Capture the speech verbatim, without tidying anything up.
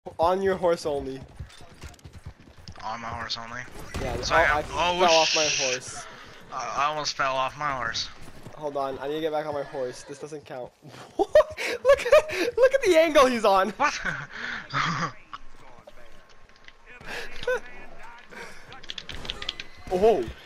On your horse only. On my horse only. Yeah, so oh, I, I oh, fell off my horse. Uh, I almost fell off my horse. Hold on, I need to get back on my horse. This doesn't count. look at look at the angle he's on. What? Oh.